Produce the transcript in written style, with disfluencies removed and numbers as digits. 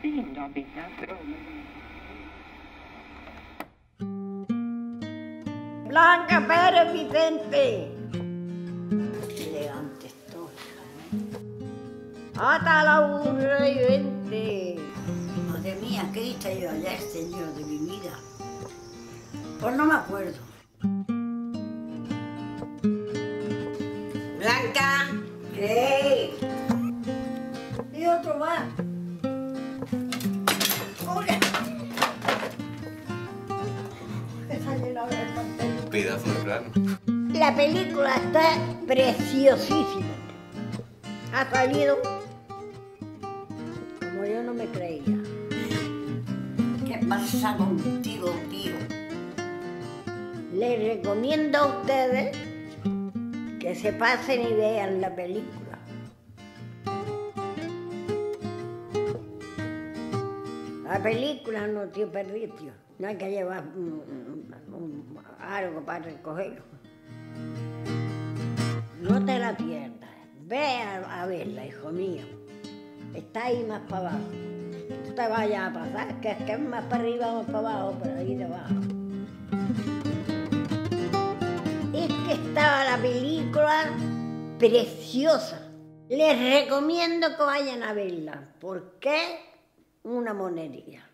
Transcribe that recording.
fin la vida, pero... Blanca Pérez Vicente. Elegante estoy, hasta la burra y vente. Madre mía, ¿qué hice yo ayer, señor de mi vida? Pues no me acuerdo. Blanca. ¿Qué? Y otro más. ¡Hola! Está lleno de cartel. Pedazo de plano. La película está preciosísima. Ha salido como yo no me creía. ¿Qué pasa contigo, tío? Les recomiendo a ustedes que se pasen y vean la película. La película no tiene desperdicio. No hay que llevar algo para recogerlo. No te la pierdas. Ve a verla, hijo mío. Está ahí más para abajo. No te vayas a pasar, que es más para arriba, más para abajo, pero ahí debajo. Es que estaba la película preciosa. Les recomiendo que vayan a verla, porque una monería.